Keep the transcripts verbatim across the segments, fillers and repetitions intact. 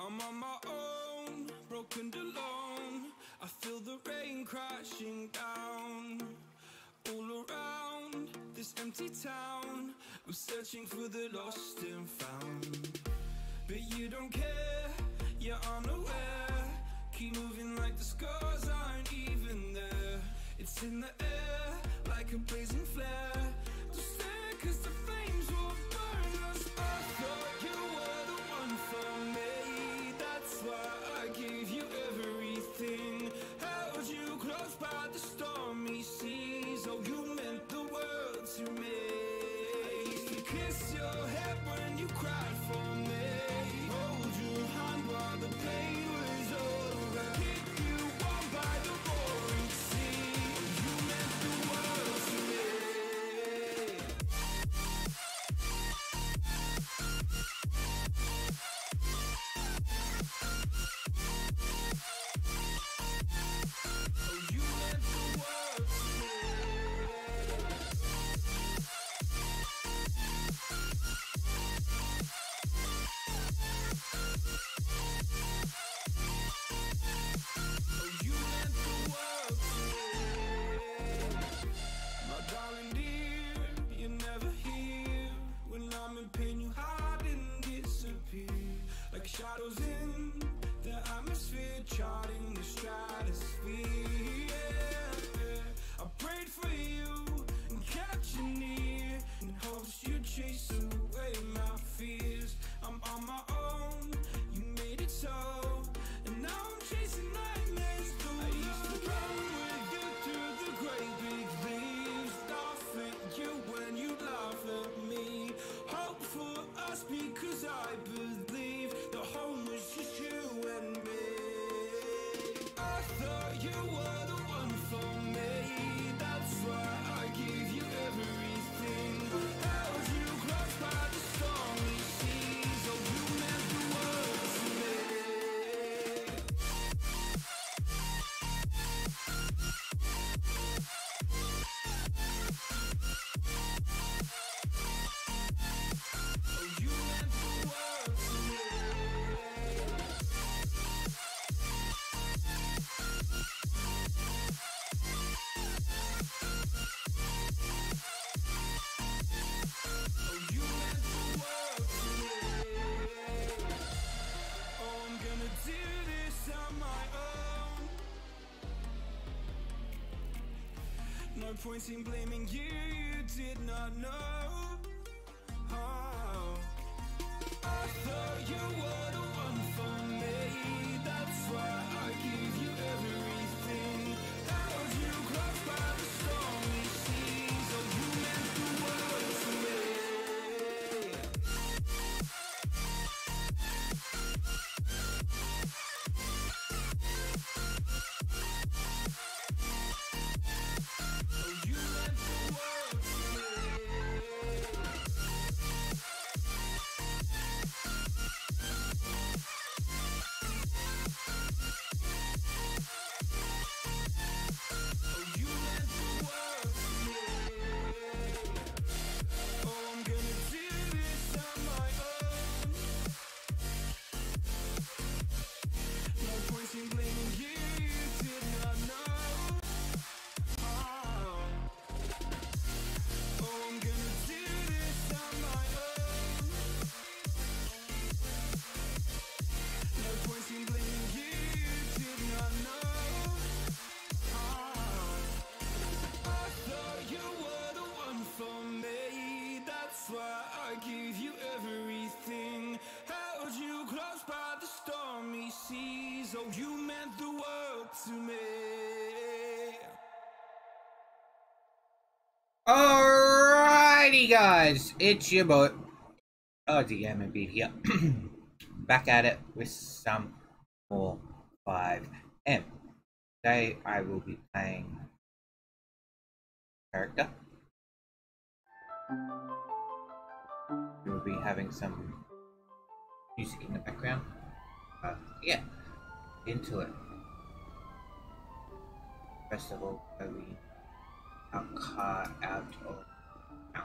I'm on my own, broken alone. I feel the rain crashing down all around this empty town. I'm searching for the lost and found, but you don't care, you're unaware. Keep moving like the scars aren't even there. It's in the air like a blazing flare. Don't stare cause the flames will burn us. I thought you were the one for me. That's why I gave you everything. Held you close by the stormy seas. Oh, you meant the world to me. I used to kiss your head when you cried for me. Hold your hand while the pain was over. Keep you warm by the roaring sea. You meant the world to me. Oh, you meant the world to me. Oh, you meant the world to me. My darling dear, you're never here. When I'm in pain, you hide and disappear. Like shadows in the atmosphere, charting the stratosphere. Yeah. I prayed for you and kept you near, in hopes you'd chase away my fears. I'm on my own, you made it so, and now I'm chasing nightmares through. I used to run with you through the great big leaves, laugh at you when you laugh at me. Hope for us because I believe the home was just you and me. I thought you were the one for me. That's why I gave you everything. Held you close by the stormy seas. Oh, you meant the world to me. Oh, you meant the world to me. Oh, you meant the world to me. Oh, I'm gonna do this on my own. No point in blaming you, you did not know. Oh, I thought you were the one for me. That's why I gave you everything. Held you close by the stormy seas. Oh, you meant the world to me. Oh, you meant the world to me. Oh, you meant the world to me. Oh, I'm gonna do this on my own. No point in blaming you, you did not know. Oh, oh, I'm gonna do this on my own. No point in blaming you, you did not know. Oh, I thought you were the one for me. That's why I gave you everything. Held you close by the stormy seas. Oh, you meant the world to me. Alrighty, guys, it's your boy, O D M and Beat here, back at it with some more five M. Today, I will be playing character. We will be having some music in the background. Uh, yeah, into it. First of all, we our car out of town.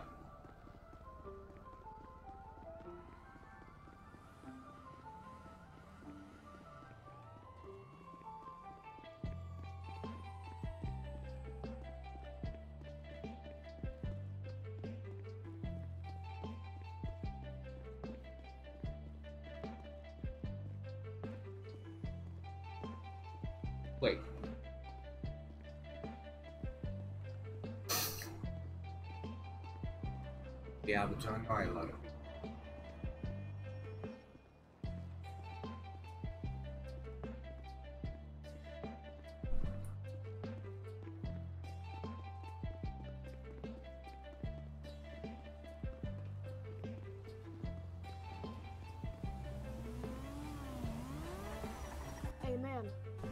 Wait. Be able to annoy a lot of people. Hey man,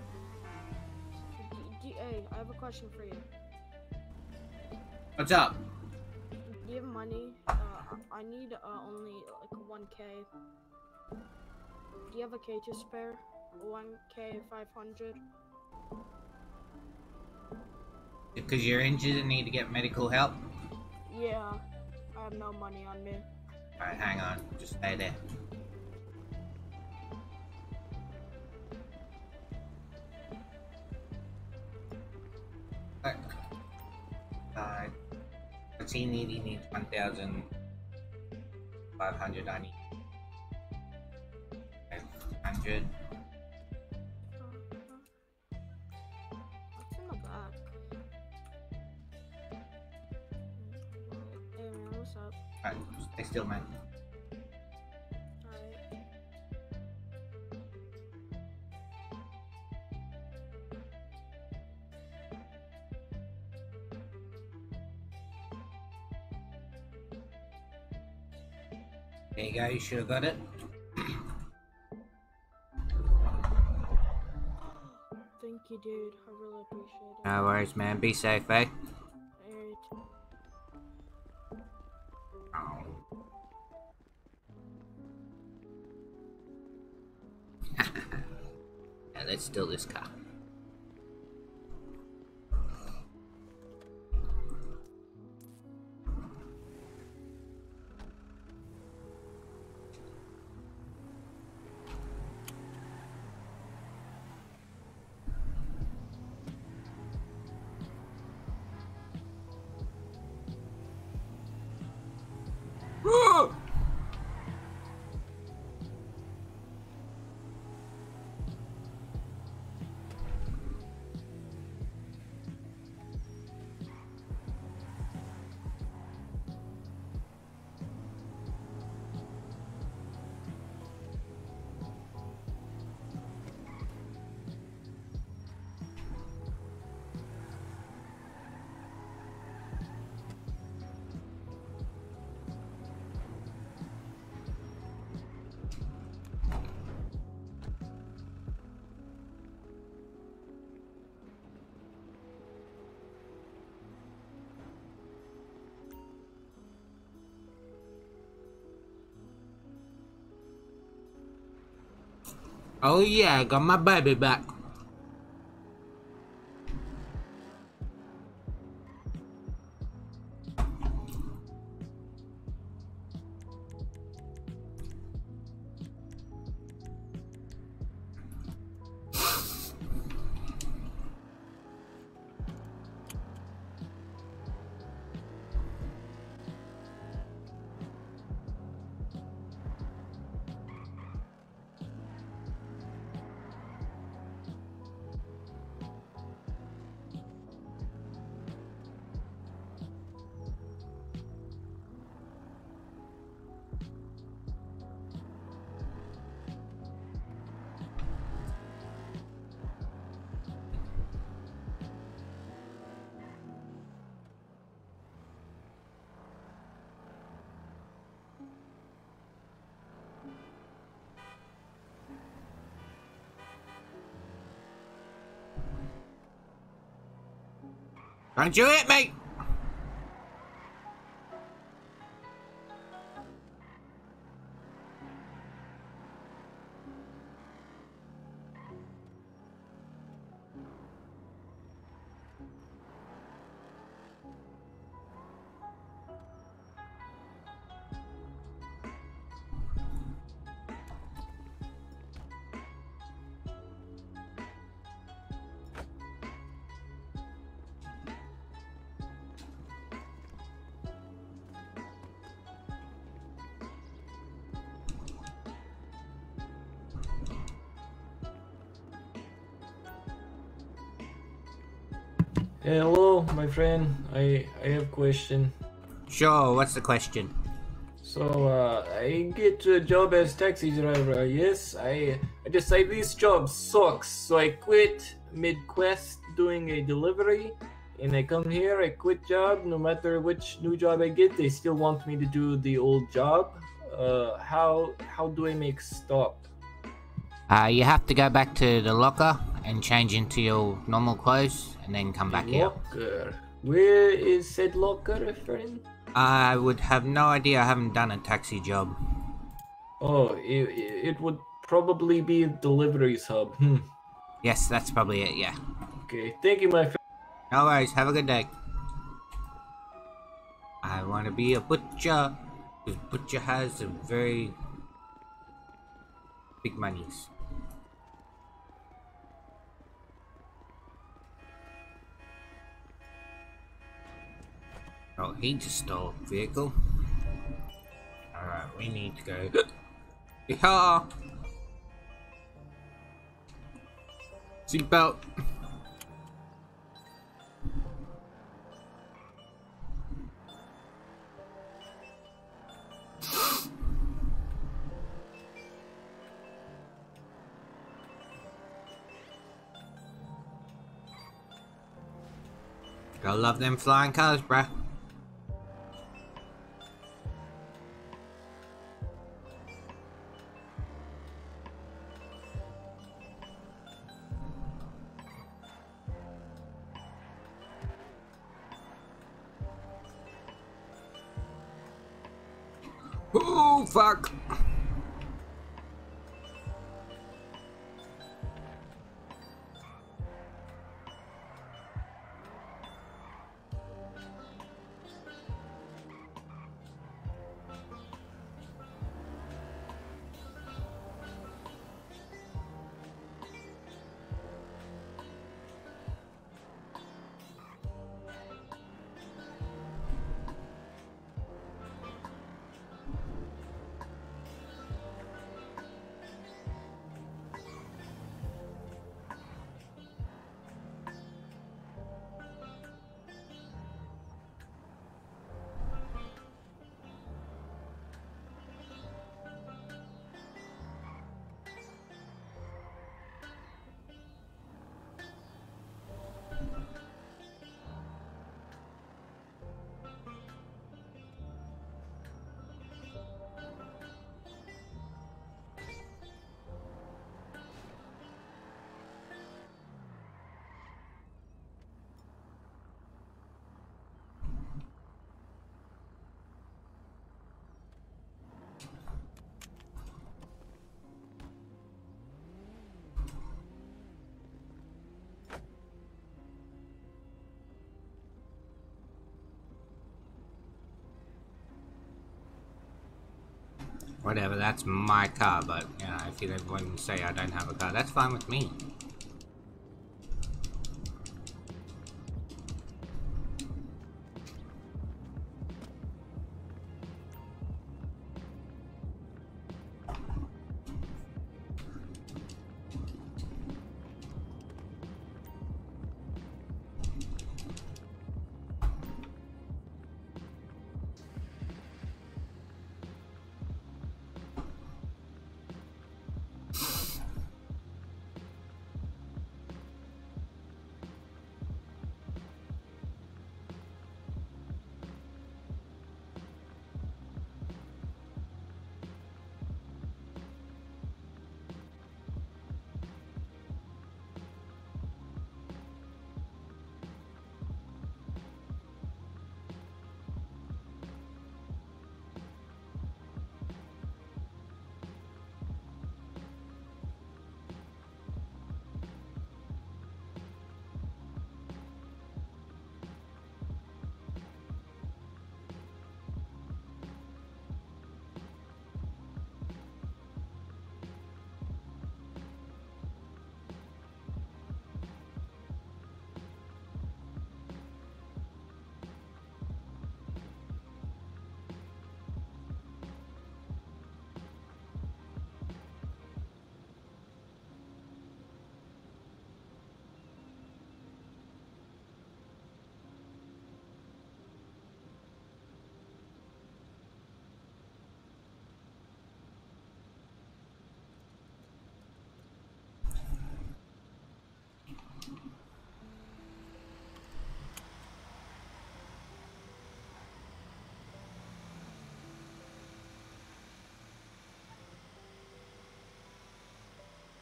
D D hey, I have a question for you. What's up? Do you have money? Uh, I need uh, only like one K. Do you have a K to spare? one K five hundred? Because you're injured and need to get medical help? Yeah, I have no money on me. Alright, hang on. Just stay there. Alright. Uh, what's he need? He needs one thousand five hundred. I need five hundred. What's in the back? Hey man, what's up? Alright, stay still, man. Alright. There you go, you should have got it. Thank you, dude. I really appreciate it. No worries, man. Be safe, eh? Alright. Now let's steal this car. Oh yeah, I got my baby back. Don't you hit me! Hello, my friend. I I have question. Sure, what's the question? So uh, I get a job as taxi driver. Yes, I I decide this job sucks, so I quit mid quest doing a delivery, and I come here. I quit job. No matter which new job I get, they still want me to do the old job. Uh, how how do I make stop? Uh, you have to go back to the locker and change into your normal clothes and then come back here. Locker. Where is said locker, friend? I would have no idea. I haven't done a taxi job. Oh, it, it would probably be a deliveries hub. Hmm. Yes, that's probably it, yeah. Okay, thank you, my friend. No worries, have a good day. I want to be a butcher, because butcher has a very big monies. Oh, he just stole a vehicle. Alright, we need to go. Yeah. Seatbelt. Gotta love them flying cars, bruh. Oh, fuck. Whatever, that's my car, but, you know, if you want to say I don't have a car, that's fine with me.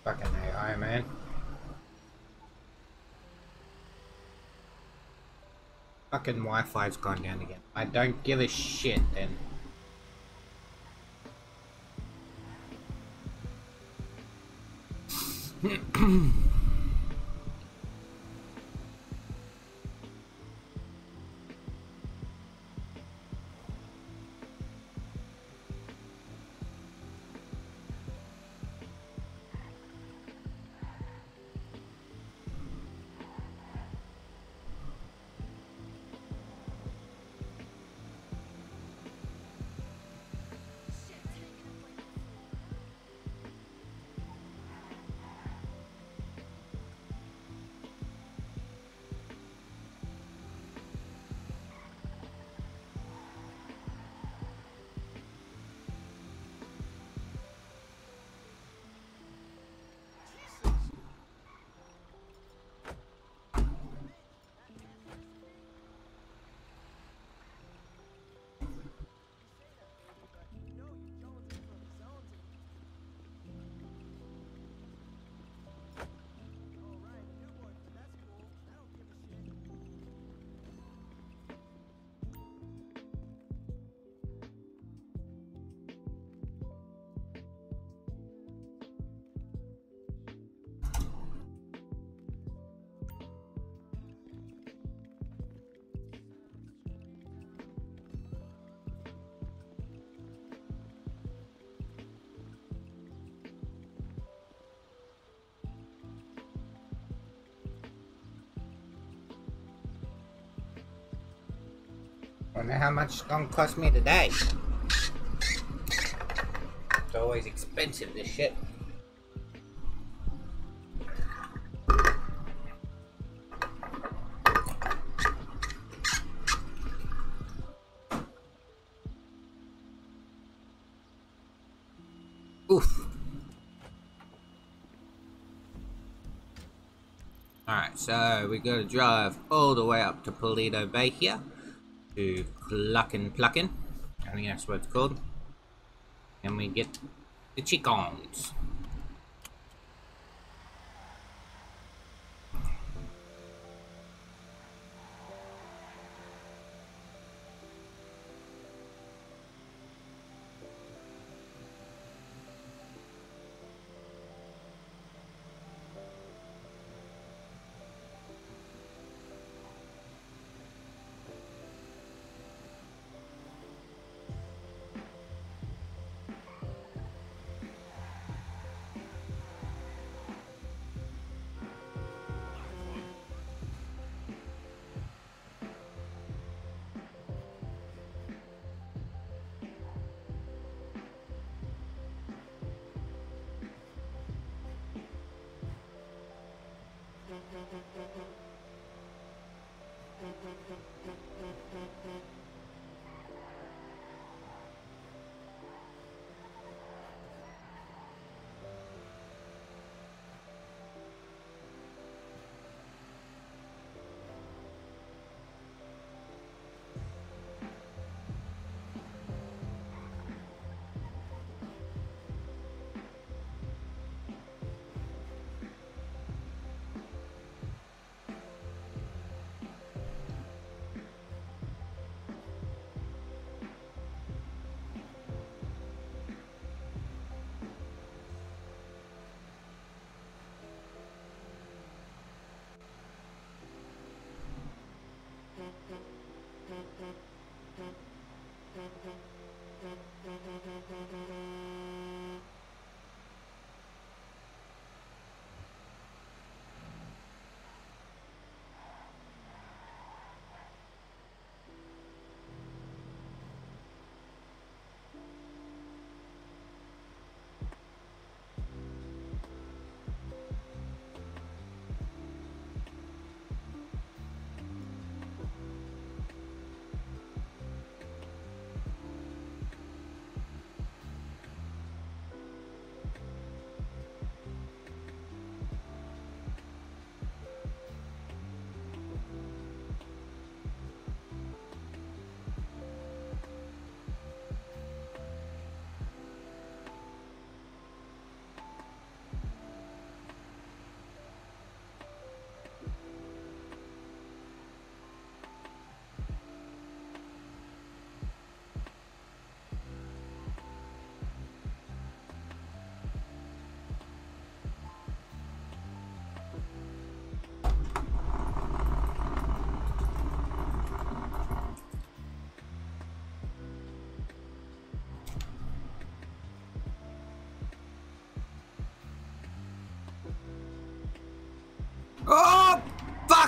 Fucking A I, man. Fucking Wi-Fi's gone down again. I don't give a shit then. Wonder how much it's gonna cost me today. It's always expensive, this shit. Oof. Alright, so we gotta drive all the way up to Paleto Bay here. To Cluckin' Pluckin', I think that's what it's called, and we get the chickens.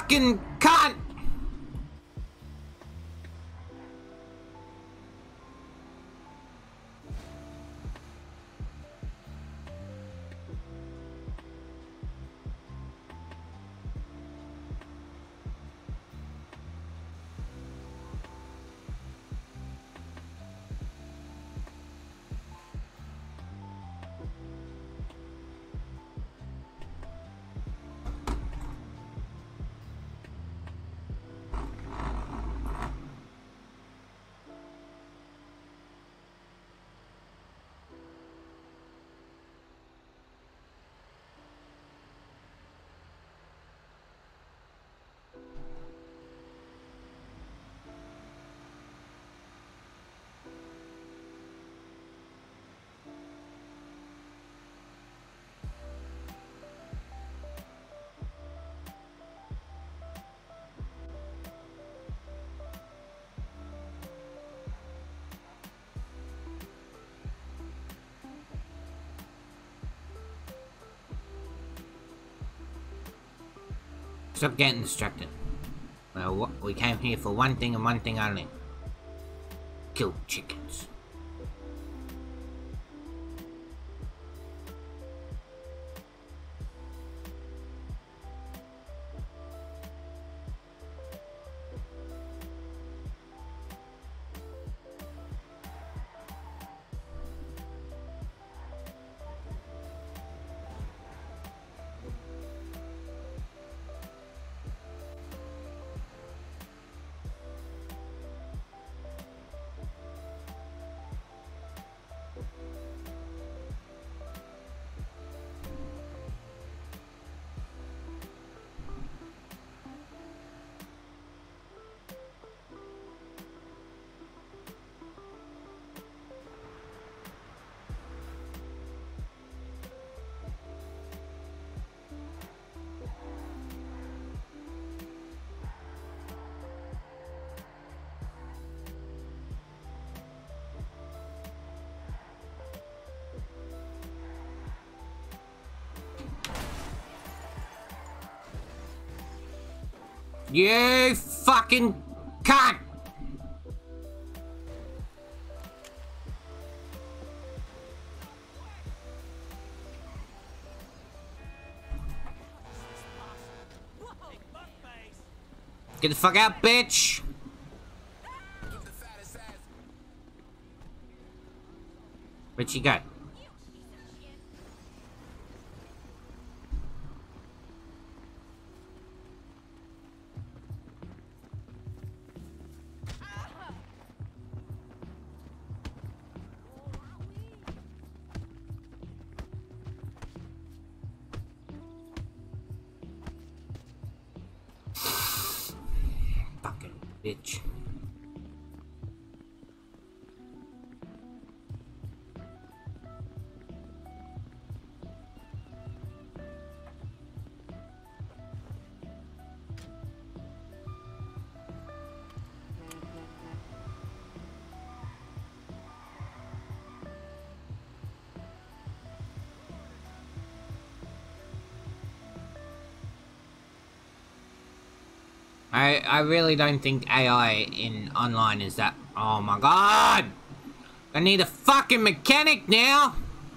fucking cunt! Stop getting distracted. Well, we came here for one thing and one thing only. Kill chickens. You fucking cunt! Get the fuck out, bitch! Where'd she go? Fucking bitch. I, I really don't think A I in online is that... Oh my god! I need a fucking mechanic now!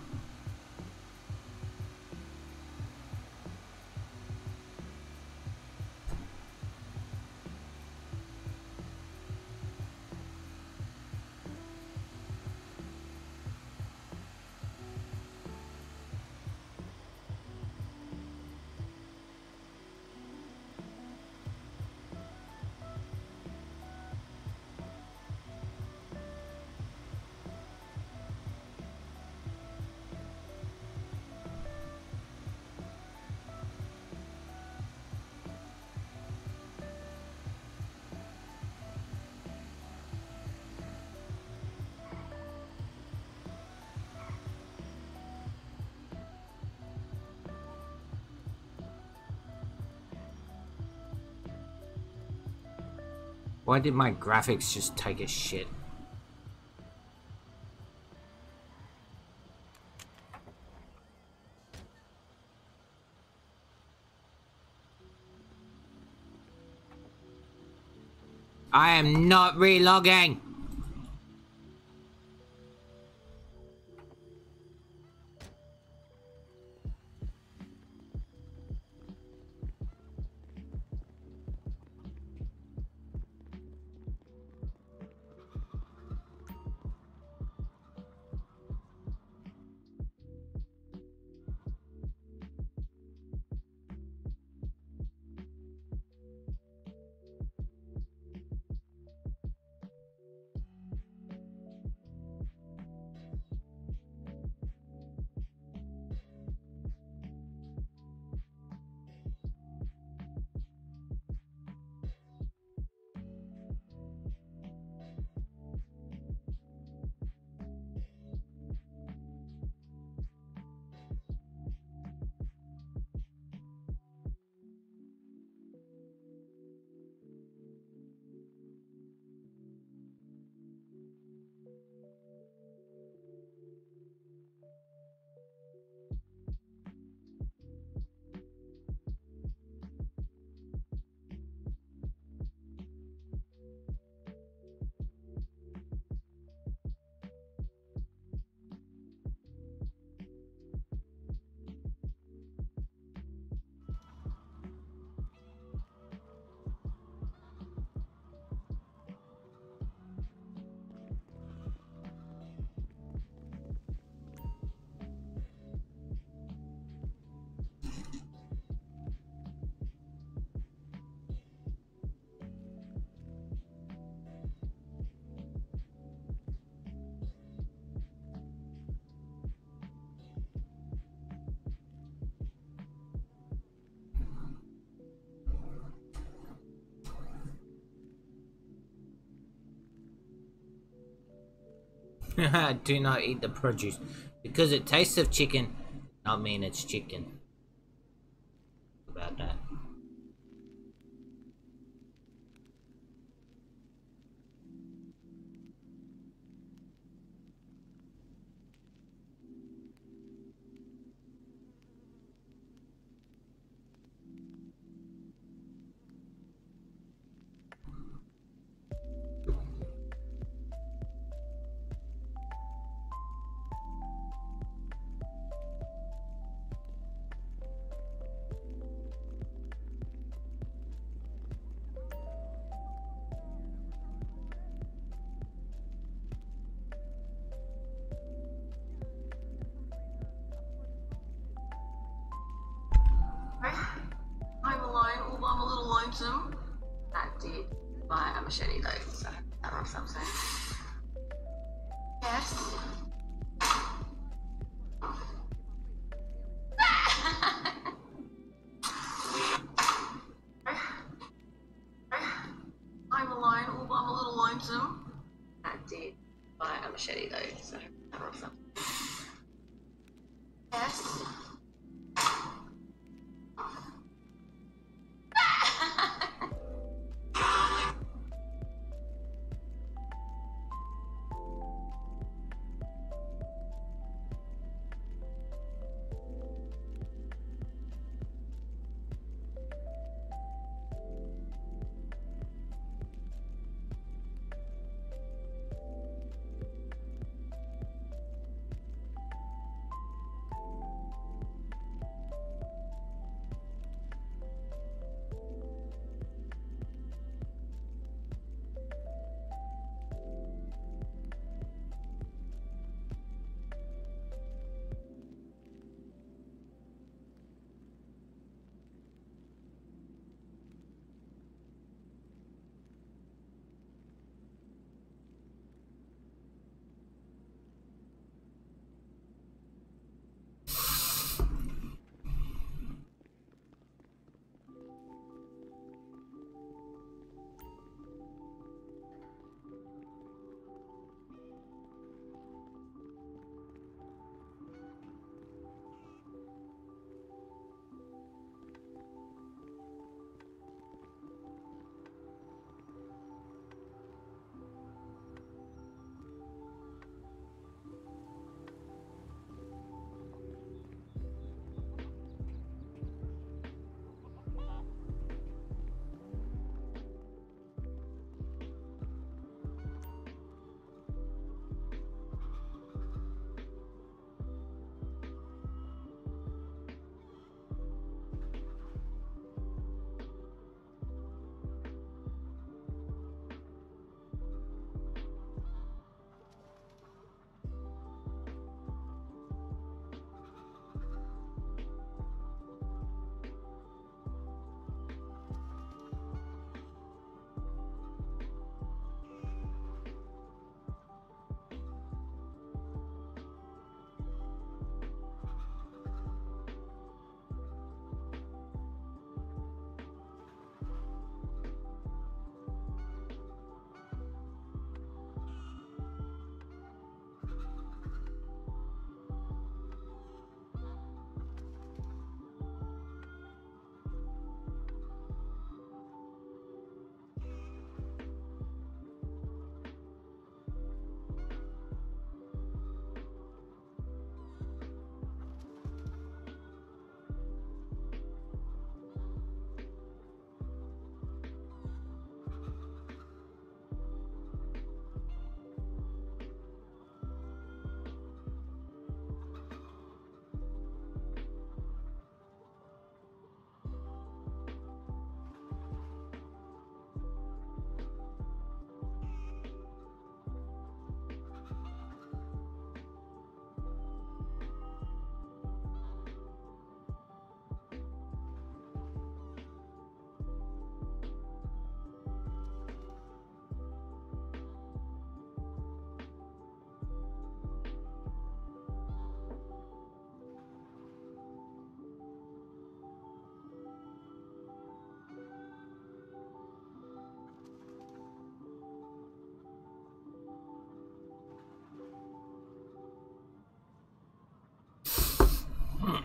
Why did my graphics just take a shit? I am not relogging. Do not eat the produce. Because it tastes of chicken, not mean it's chicken. About that. I'm alone, although I'm a little lonesome. I did buy a machete though, so that wraps up soon. Yes. I'm alone, although I'm a little lonesome. I did buy a machete though, so that wraps up. Yes.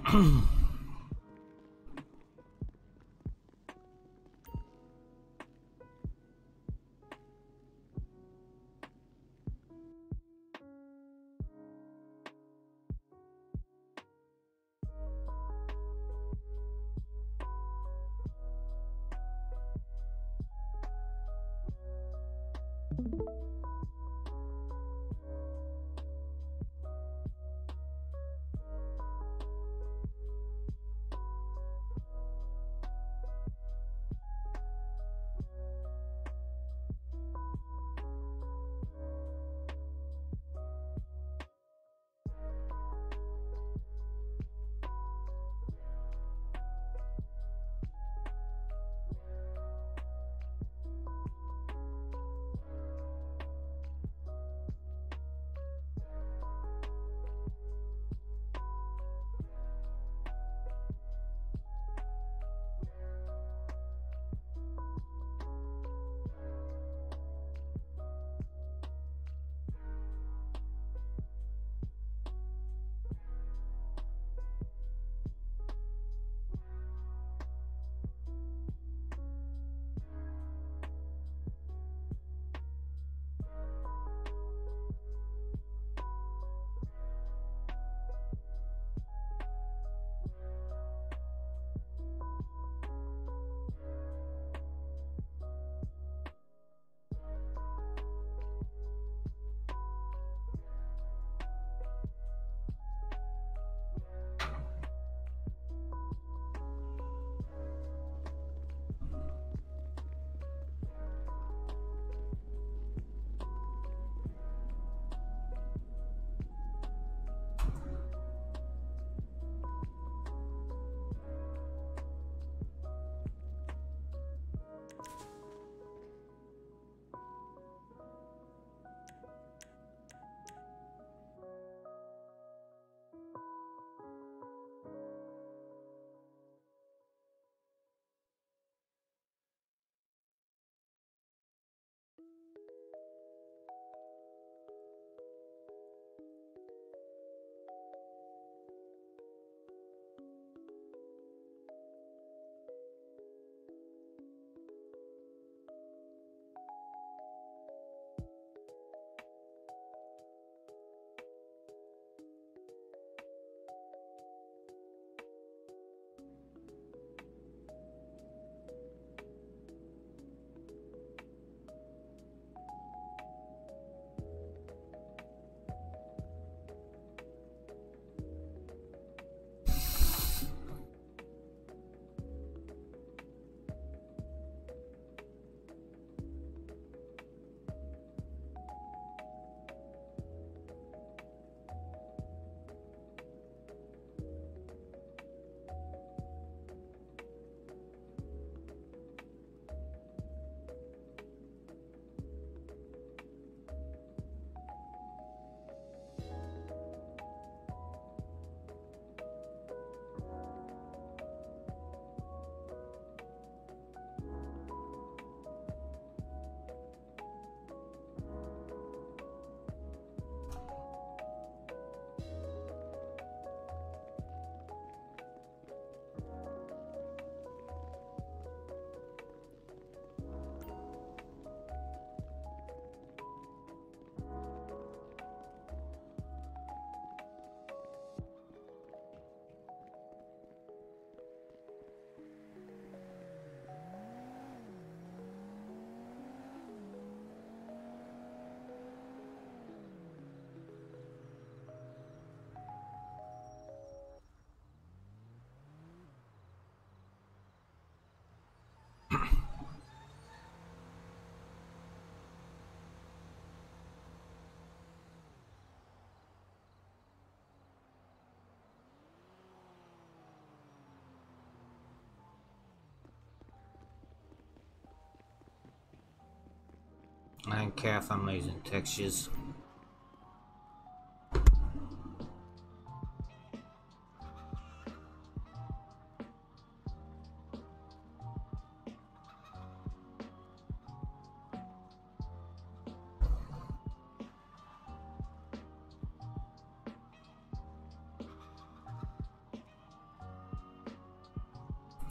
I don't care if I'm losing textures.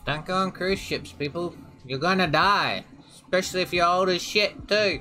Don't go on cruise ships, people. You're gonna die. Especially if you're old as shit, too.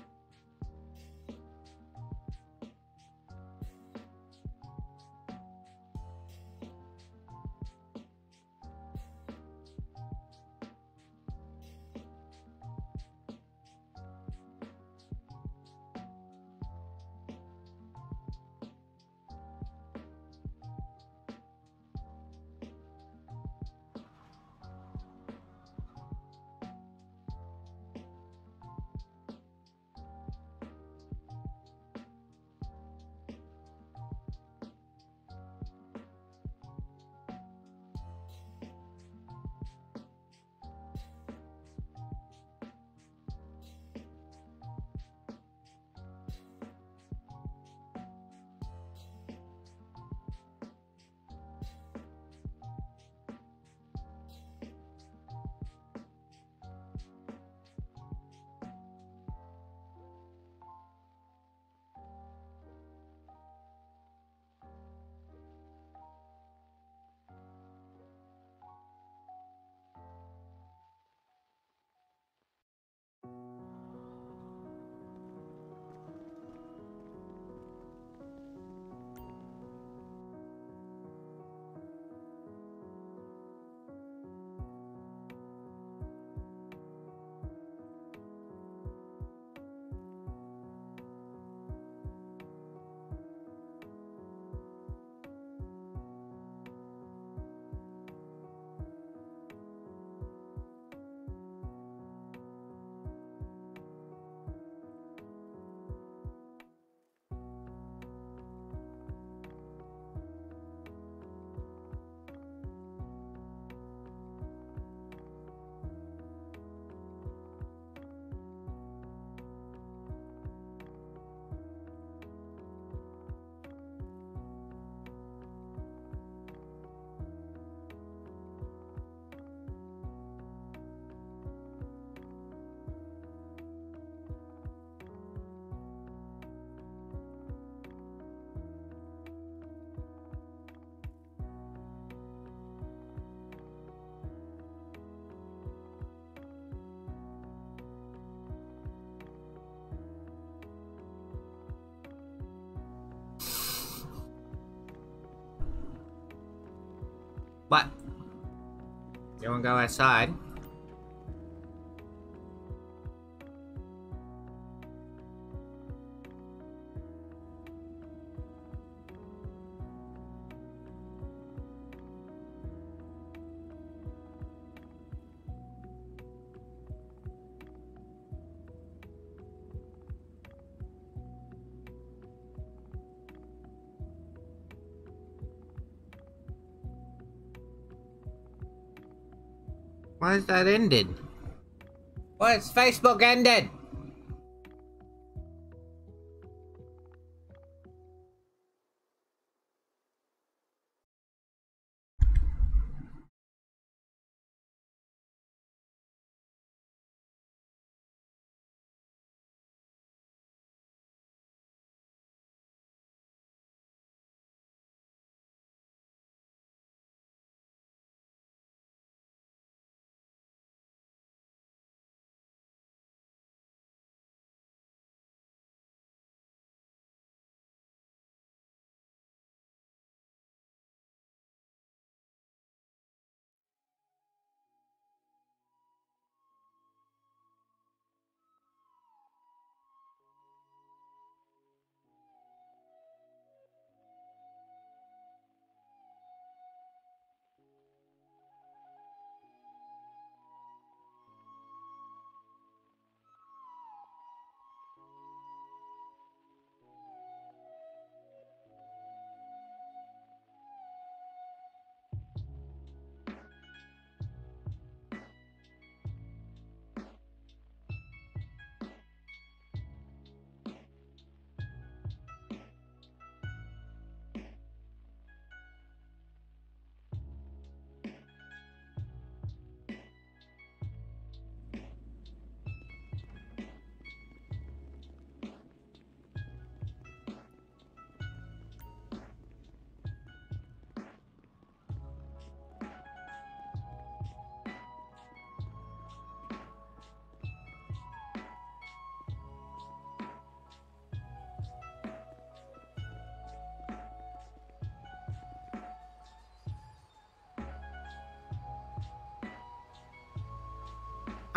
What? You wanna go outside? Why is that ended? Why is Facebook ended?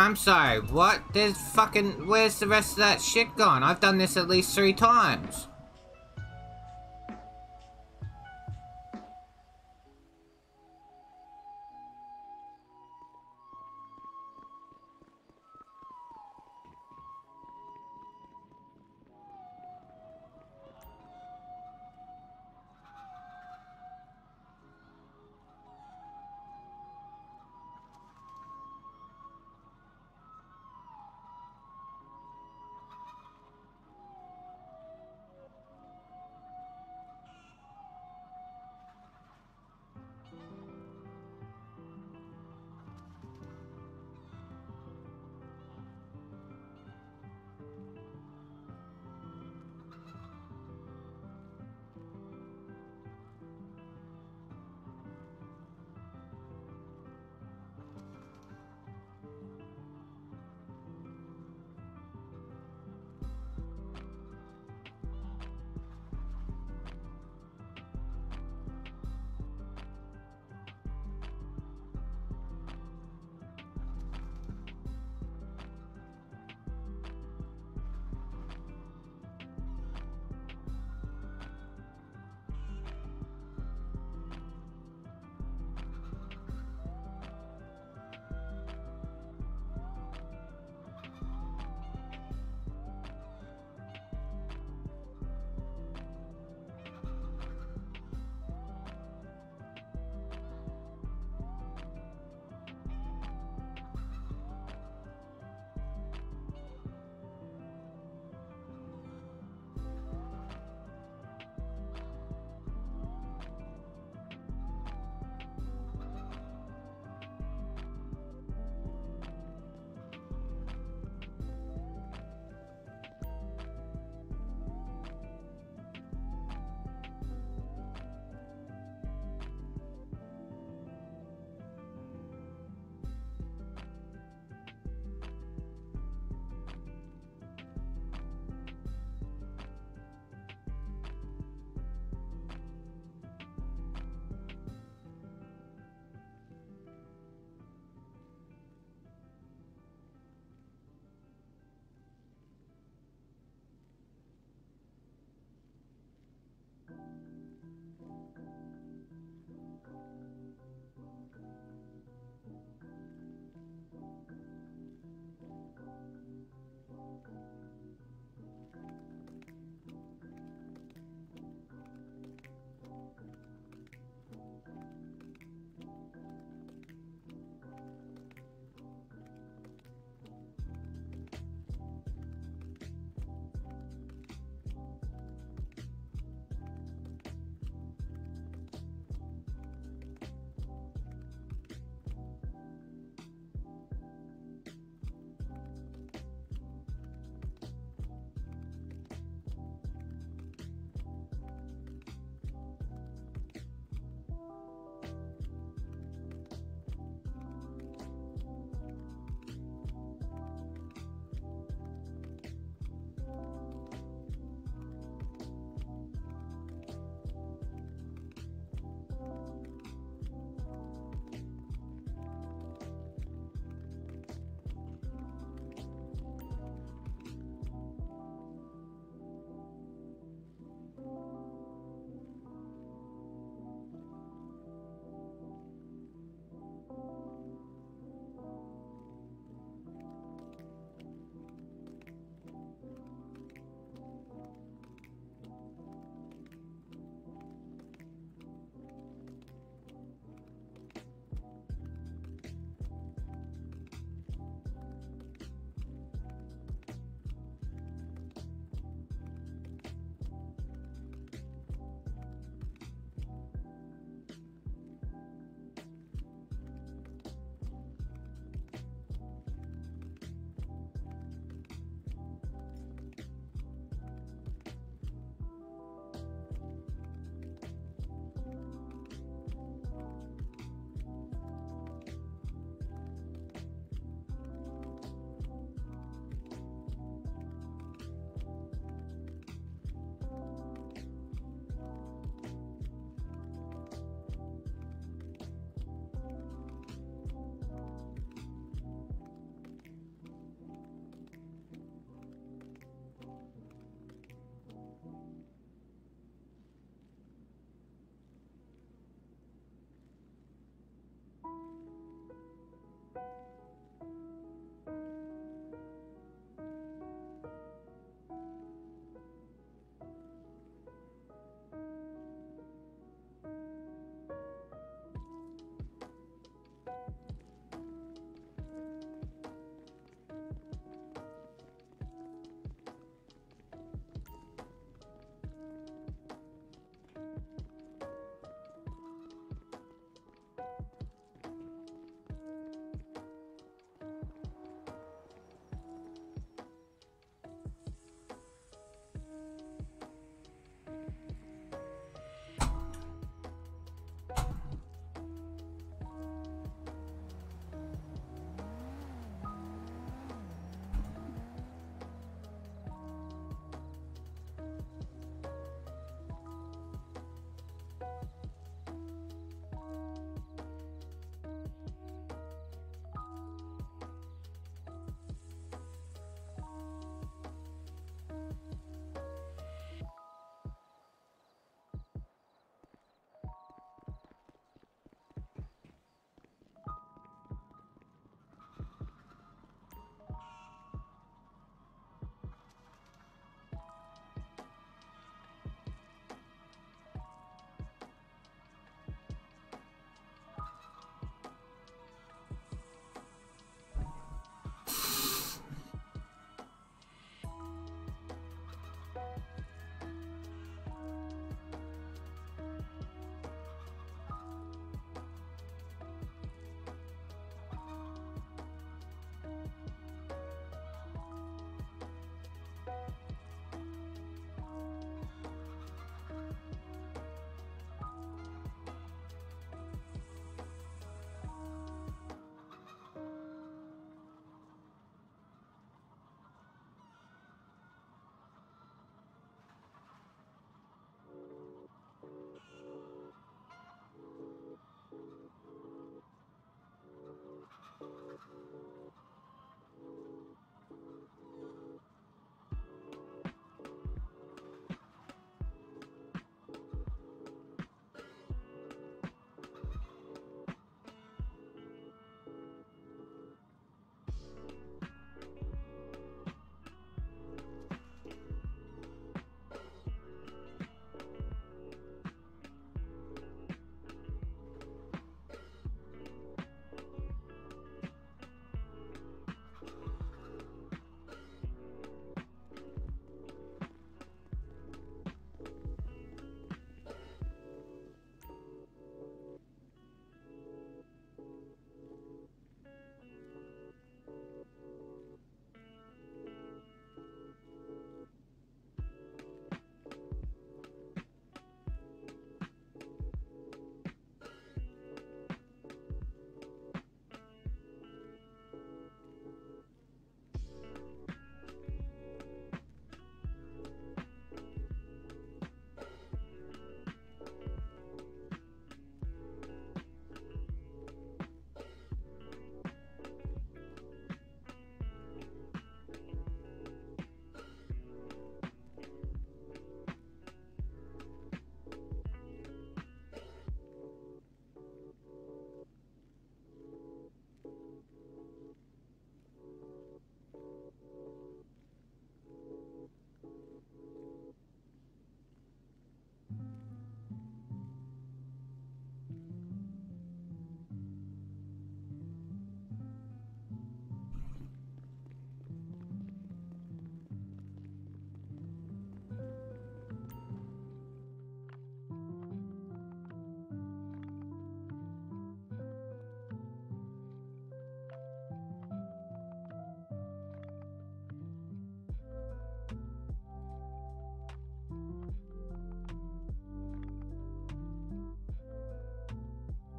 I'm sorry, what? There's fucking... Where's the rest of that shit gone? I've done this at least three times.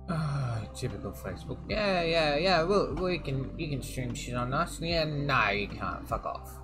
Oh, typical Facebook. Yeah, yeah, yeah. Well, we can. You can stream shit on us. Yeah, no, you can't. Fuck off.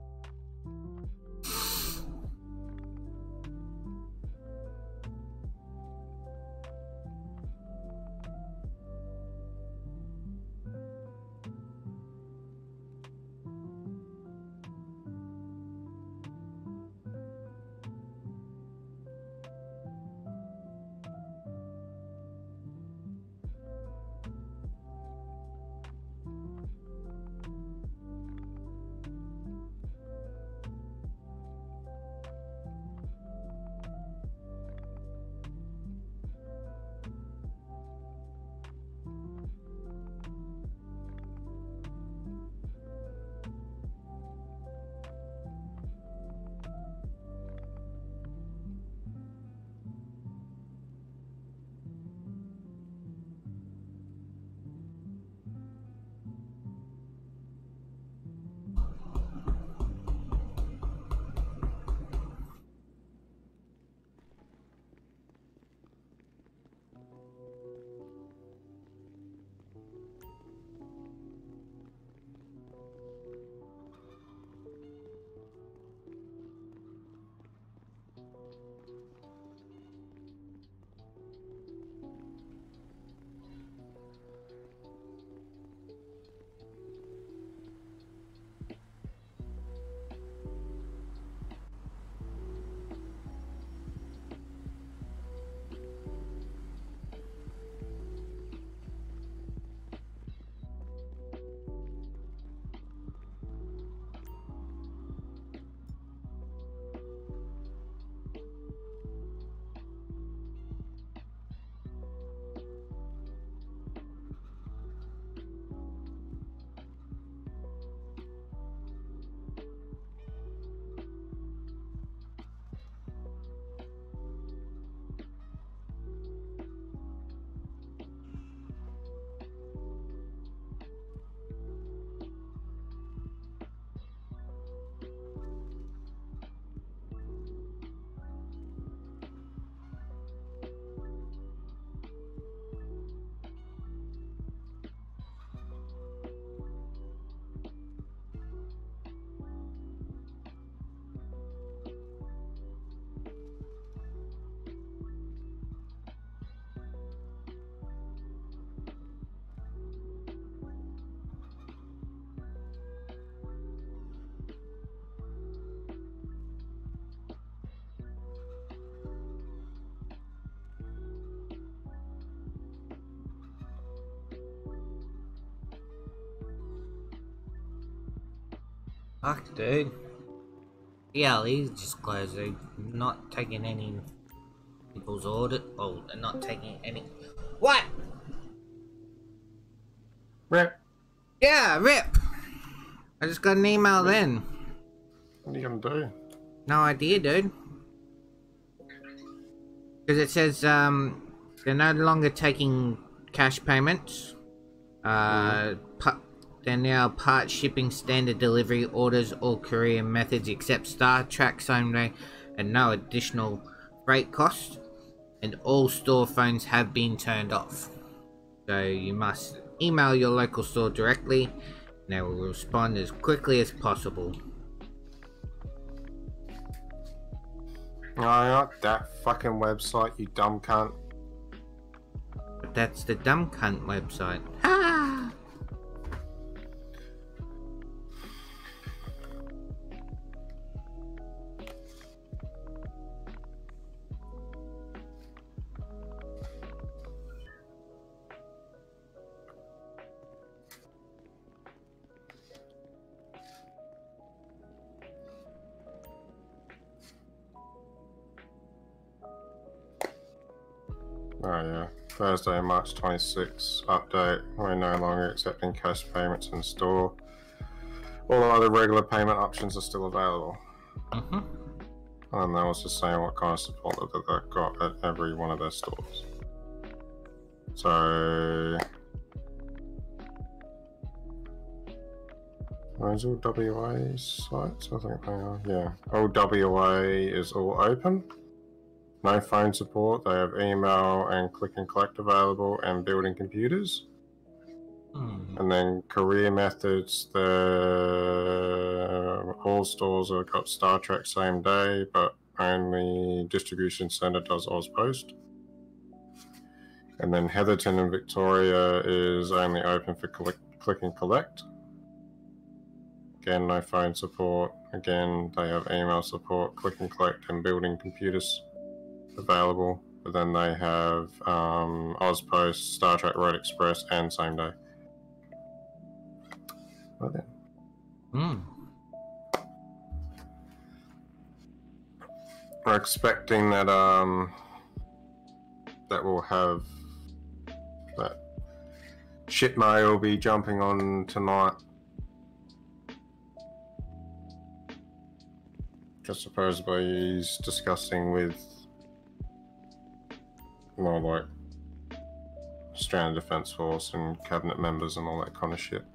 Fuck, dude. Yeah, he's just closed. They're not taking any people's order. Oh, they're not taking any. What? Rip. Yeah, rip. I just got an email then. What are you gonna do? No idea, dude. Because it says um, they're no longer taking cash payments. Uh, pu- they're now part shipping, standard delivery orders, all courier methods except Star Track same day, and no additional freight cost. And all store phones have been turned off. So you must email your local store directly, and they will respond as quickly as possible. Oh, not that fucking website, you dumb cunt. But that's the dumb cunt website. Ha! Oh yeah. Thursday, March twenty-sixth. Update. We're no longer accepting cash payments in store. All other regular payment options are still available. Mm-hmm. And they're also saying what kind of support that they've got at every one of their stores. So... Those all W A sites? I think they are, yeah. All W A is all open. No phone support. They have email and click and collect available and building computers. Hmm. And then career methods, the all stores have got Star Trek same day, but only distribution center does Ozpost. And then Heatherton and Victoria is only open for click, click and collect. Again, no phone support. Again, they have email support, click and collect, and building computers available. But then they have um, Ozpost, Star Trek Road Express, and same day. Well then. Hmm. We're expecting that um that we'll have that ship mail will be jumping on tonight. Because supposedly he's discussing with more like Australian Defence Force and cabinet members and all that kind of shit.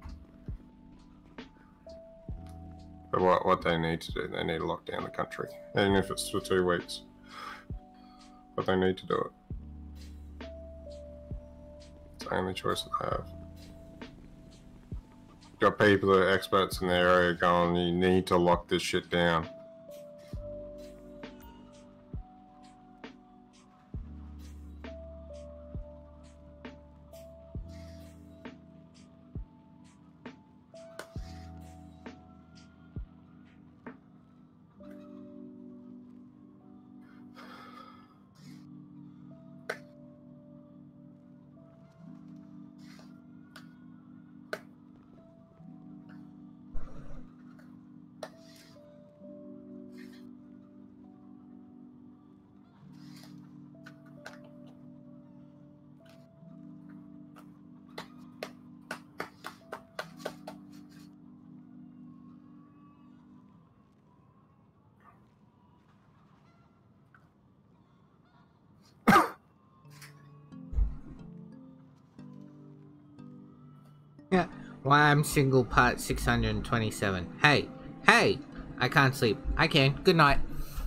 But what, what they need to do, they need to lock down the country. Even if it's for two weeks. But they need to do it. It's the only choice that they have. Got people that are experts in the area going, you need to lock this shit down. Yeah. Why I'm single part six hundred twenty-seven. Hey, hey! I can't sleep. I can. Good night.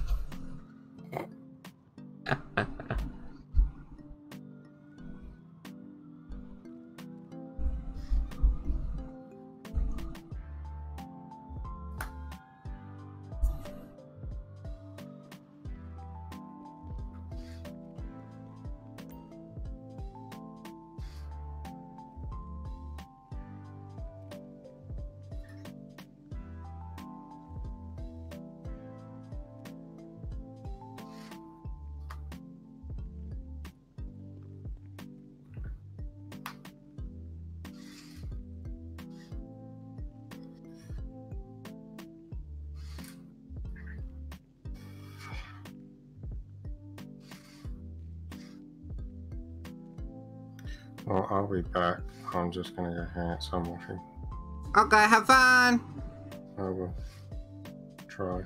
Well, I'll be back. I'm just gonna go hang out some washing. Okay, have fun! I will try.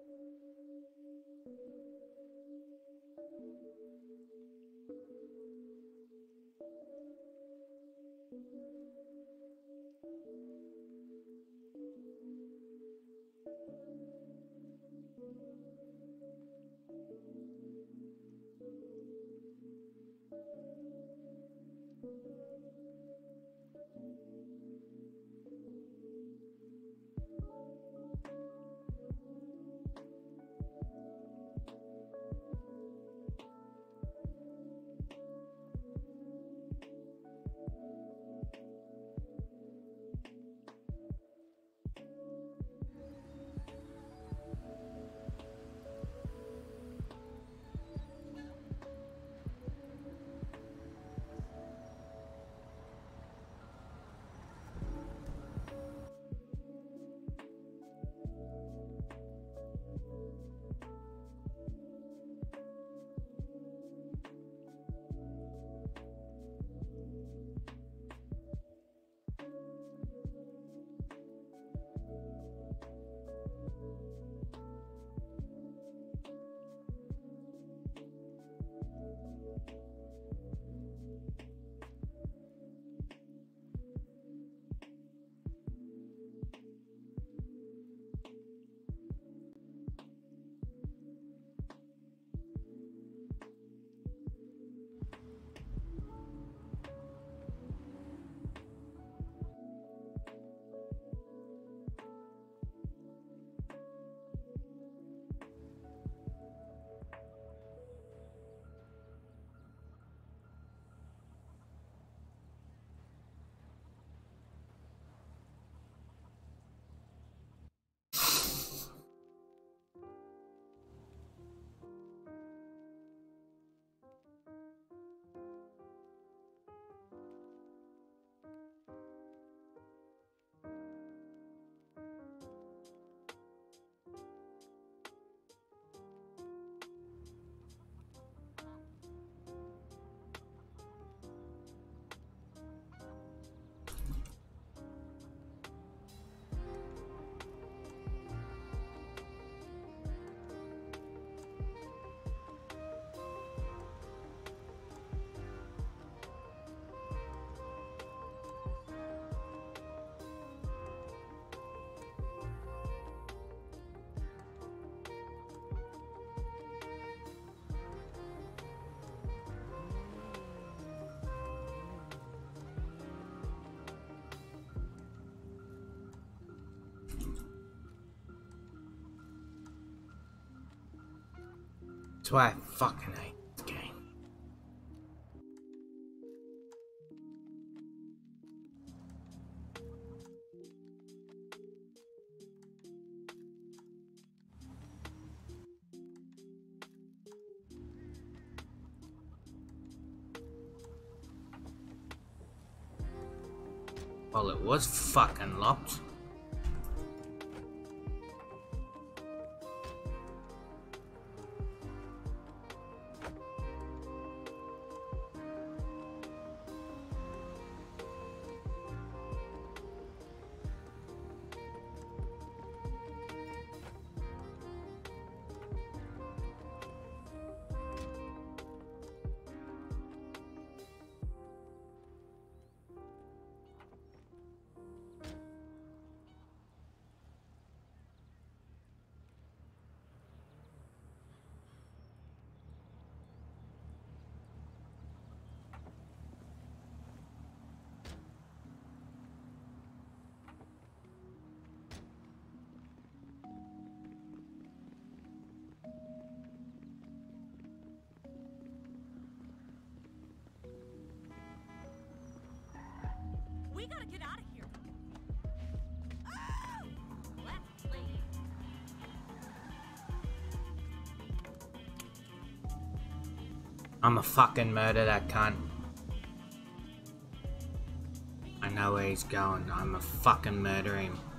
That's why I fucking hate this game. Well, it was fucking locked. We gotta get out of here. Oh! Left lane. I'ma fucking murder that cunt. I know where he's going. I'ma fucking murder him.